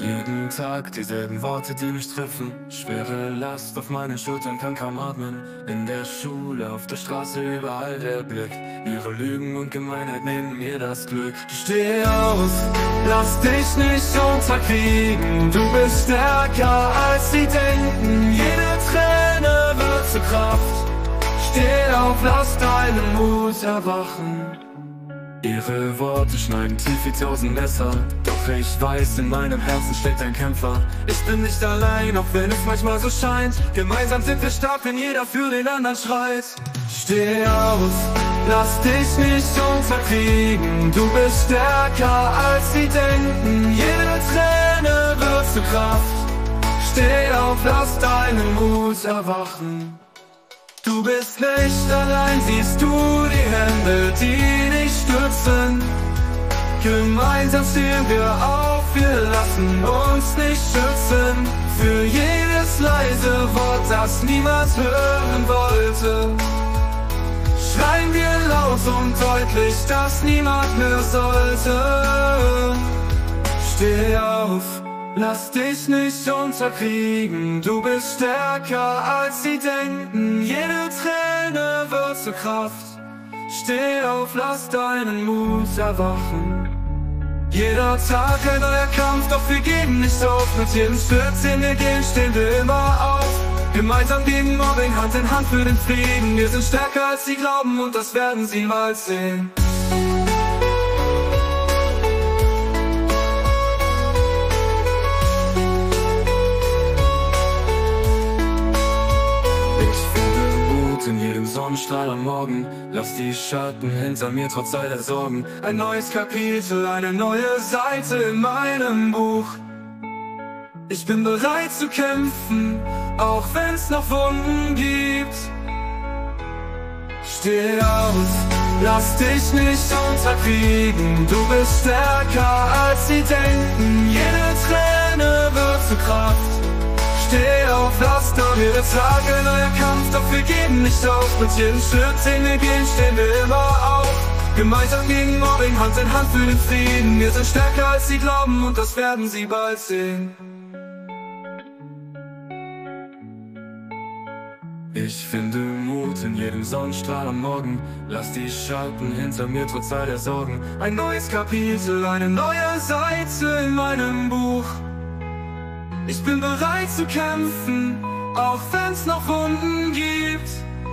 Jeden Tag dieselben Worte, die mich treffen. Schwere Last auf meinen Schultern, kann kaum atmen. In der Schule, auf der Straße, überall der Blick. Ihre Lügen und Gemeinheit nehmen mir das Glück. Steh auf, lass dich nicht unterkriegen. Du bist stärker als sie denken. Jede Träne wird zur Kraft. Steh auf, lass deinen Mut erwachen. Ihre Worte schneiden tief wie 1000 Messer. Doch ich weiß, in meinem Herzen steckt ein Kämpfer. Ich bin nicht allein, auch wenn es manchmal so scheint. Gemeinsam sind wir stark, wenn jeder für den anderen schreit. Steh auf, lass dich nicht unterkriegen. Du bist stärker als sie denken. Jede Träne wird zur Kraft. Steh auf, lass deinen Mut erwachen. Du bist nicht allein, siehst du die Hände, die dich stützen. Gemeinsam stehen wir auf, wir lassen uns nicht schützen. Für jedes leise Wort, das niemand hören wollte, schreien wir laut und deutlich, dass niemand mehr sollte. Steh auf, lass dich nicht unterkriegen. Du bist stärker als sie denken. Jede Träne wird zur Kraft. Steh auf, lass deinen Mut erwachen. Jeder Tag ein neuer Kampf, doch wir geben nicht auf. Mit jedem Schritt, den wir gehen, stehen wir immer auf. Gemeinsam gegen Mobbing, Hand in Hand für den Frieden. Wir sind stärker als sie glauben und das werden sie bald sehen. In jedem Sonnenstrahl am Morgen, lass die Schatten hinter mir trotz all der Sorgen. Ein neues Kapitel, eine neue Seite in meinem Buch. Ich bin bereit zu kämpfen, auch wenn's noch Wunden gibt. Steh auf, lass dich nicht unterkriegen. Du bist stärker als sie denken. Jede Träne wird zur Kraft. Steh auf, lass doch jede Tage ein neuer Kampf, doch wir geben nicht auf. Mit jedem Schritt, den wir gehen, stehen wir immer auf. Gemeinsam gegen Mobbing, Hand in Hand für den Frieden. Wir sind stärker als sie glauben und das werden sie bald sehen. Ich finde Mut in jedem Sonnenstrahl am Morgen. Lass die Schatten hinter mir trotz all der Sorgen. Ein neues Kapitel, eine neue Seite in meinem Buch. Ich bin bereit zu kämpfen, auch wenn's noch Wunden gibt.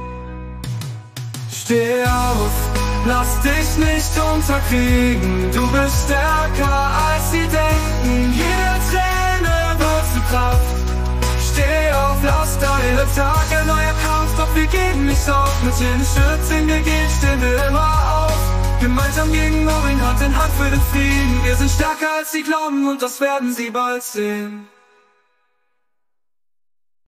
Steh auf, lass dich nicht unterkriegen. Du bist stärker als sie denken. Jede Träne wird zur Kraft. Steh auf, lass deine Tage ein neuer Kampf, doch wir geben nicht auf. Mit jedem Schritt, den wir gehen, stehen wir immer auf. Gemeinsam gegen Mobbing, Hand in Hand für den Frieden. Wir sind stärker als sie glauben und das werden sie bald sehen.